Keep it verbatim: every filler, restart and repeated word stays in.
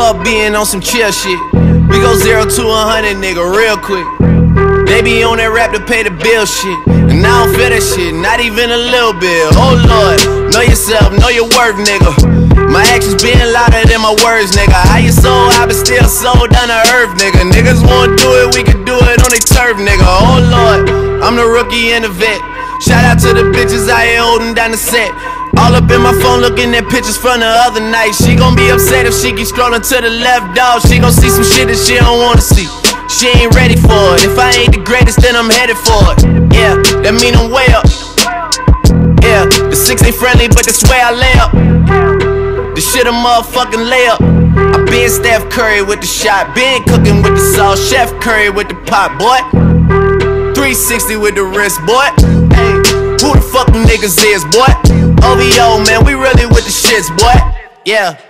up being on some chill shit. We go zero to a hundred, nigga, real quick. They be on that rap to pay the bill shit, and I don't feel that shit, not even a little bit. Oh Lord, know yourself, know your worth, nigga. My actions being louder than my words, nigga. How you so high but still so down to earth, nigga. Niggas won't do it, we can do it on they turf, nigga. Oh Lord, I'm the rookie and the vet. Shout out to the bitches out here holding down the set. All up in my phone looking at pictures from the other night. She gon' be upset if she keep scrolling to the left, dog. She gon' see some shit that she don't wanna see. She ain't ready for it. If I ain't the greatest, then I'm headed for it. Yeah, that mean I'm way up. Yeah, the six ain't friendly, but that's where I lay up. The shit a motherfucking layup. I been Steph Curry with the shot, been cooking with the sauce, Chef Curry with the pot, boy. three sixty with the wrist, boy. Hey, who the fuck them niggas is, boy? O V O, man, we really with the shits, boy. Yeah.